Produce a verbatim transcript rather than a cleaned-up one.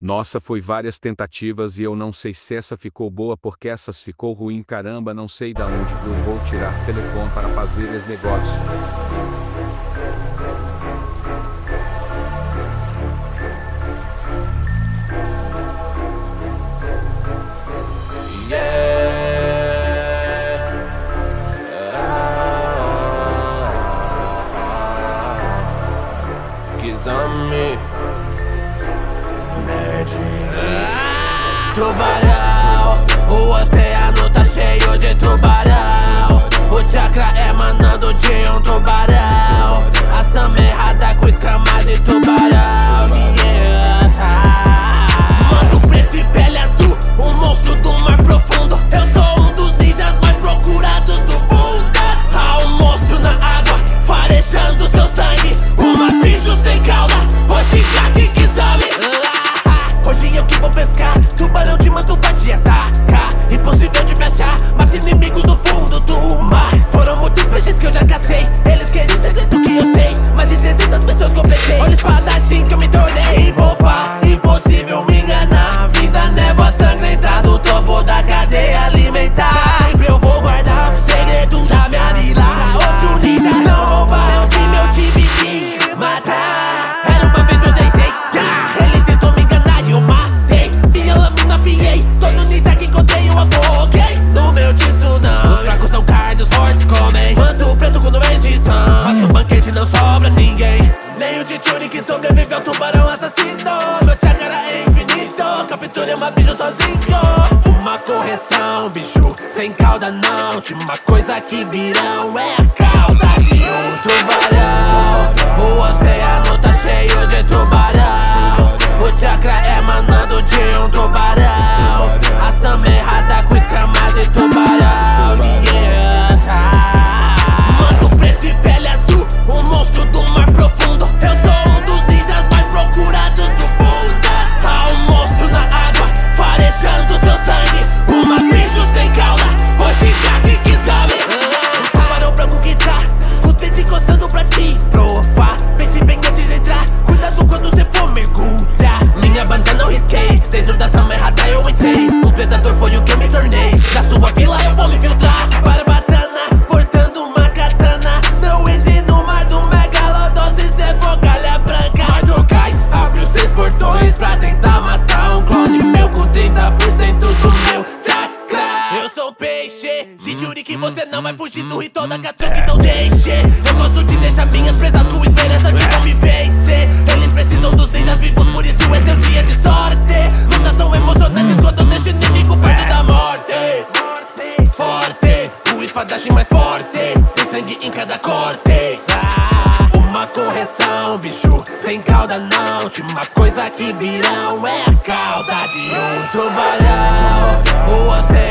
Nossa, foi várias tentativas e eu não sei se essa ficou boa porque essas ficou ruim. Caramba, não sei da onde eu vou tirar telefone para fazer esse negócio. Exame Tubarão, o oceano tá cheio de tubarão. O chakra é emanando de um tubarão. Ação errada com escama de tubarão, yeah. Mano preto e pele azul, um monstro do mar profundo. Eu sou um dos ninjas mais procurados do mundo. Há um monstro na água, farejando seu sangue. Uma bicho sem cauda, Hoshigaki Kizami. Hoje eu que vou pescar, tubarão de manto vai te atacar. Impossível de me achar, mas inimigos do fundo do mar. Foram muitos peixes que eu já cacei, eles queriam o segredo que eu sei. Mais de trezentas pessoas completei, olha o espadachim que eu me tornei. Boba, impossível me enganar. Vida névoa sangrenta do topo da cadeia alimentar. Sempre eu vou guardar o segredo da minha vila. Outro ninja não rouba, meu time eu tive que matar. Era uma vez meu sensei, ele tentou me enganar e eu matei. Minha lâmina afiei, todo ninja que encontrei eu afoguei. No meu tsunami, os fracos são carne, os fortes comem. Manto preto com nuvens de sangue, faço banquete não sobra ninguém. Nem o Chichuri que sobreviveu ao tubarão assassino. Meu chakra é infinito, captura uma bicho sozinho. Uma correção, bicho, sem cauda não. Tinha uma coisa que virão, é a cauda de um tubarão. O oceano tá cheio de tubarão. O chakra é emanando de um tubarão. Ação errada com escama de tubarão, yeah. Mano preto e pele azul, um monstro do mar profundo. Eu sou um dos ninjas mais procurados do mundo. Há um monstro na água, farejando seu sangue. Uma bicho sem cauda, Hoshigaki Kizami. Um tubarão branco que tá com o dente encostando pra te provar. Pense bem antes de entrar, cuidado quando você for mergulhar. Minha banda não risquei, dentro da samba errada eu entrei. Um predador foi o que eu me tornei, na sua vila eu vou me filtrar. Barbatana, portando uma katana. Não entre no mar do megalodon se cê for galha branca. Mardokai abre os seis portões pra tentar matar um clone meu com trinta por cento do meu chakra. Eu sou um peixe, Chichuri que você não vai fugir do ritual da Katsuki, então deixe. Eu gosto de deixar minhas presas com esperança que vão me vencer. Eles precisam dos ninjas vivos, por isso esse é o dia de sorte. Lutas são emocionantes quando eu deixo inimigo perto da morte. Forte, o espadachim mais forte, tem sangue em cada corte. Ah, uma correção, bicho, sem cauda não. Tinha uma coisa que virão, é a cauda de um tubarão. O oceano